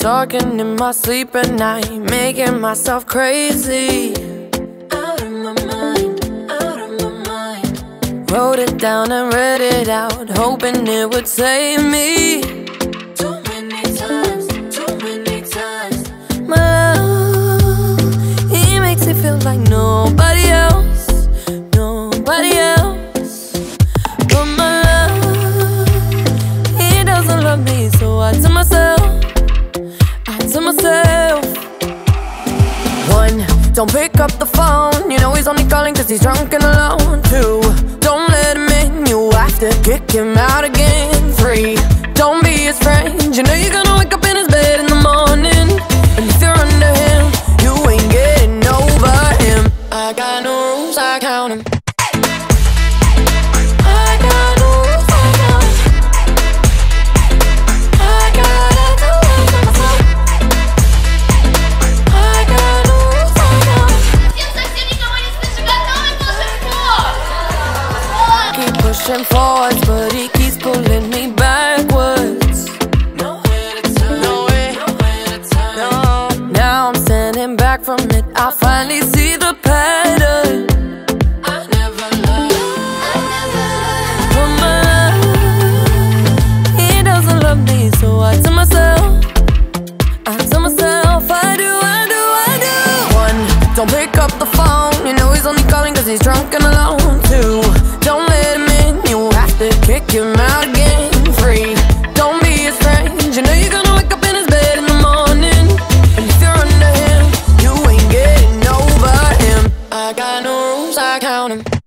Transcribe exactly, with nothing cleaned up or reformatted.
talking in my sleep at night, making myself crazy. Out of my mind, out of my mind. Wrote it down and read it out, hoping it would save me. Too many times, too many times. My love, he makes me feel like nobody else, nobody else. But my love, he doesn't love me, so I tell myself, to myself. One, don't pick up the phone, you know he's only calling cause he's drunk and alone. Two, don't let him in, you have to kick him out again. Three, don't be his friend, you know you're gonna wake up in his bed in the morning. And if you're under him, you ain't getting over him. I got no rules, I count him. Pushing forwards, but he keeps pulling me backwards. Nowhere to turn, nowhere, nowhere to turn. No. Now I'm standing back from it, I finally see the pattern. I never loved, I never loved. But my love, he doesn't love me, so I tell myself, I tell myself, I do, I do, I do. One, don't pick up the phone, you know he's only calling cause he's drunk and alone. Two, don't let him in, you have to kick him out again. Three, don't be his friend, you know you're gonna wake up in his bed in the morning. And if you're under him, you ain't getting over him. I got no rules, I count him.